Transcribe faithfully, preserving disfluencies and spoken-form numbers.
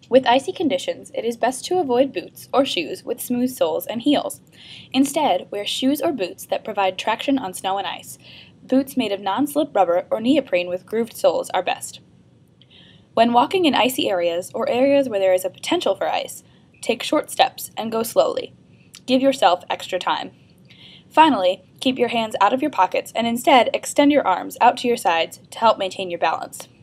With icy conditions, it is best to avoid boots or shoes with smooth soles and heels. Instead, wear shoes or boots that provide traction on snow and ice. Boots made of non-slip rubber or neoprene with grooved soles are best. When walking in icy areas or areas where there is a potential for ice, take short steps and go slowly. Give yourself extra time. Finally, keep your hands out of your pockets and instead extend your arms out to your sides to help maintain your balance.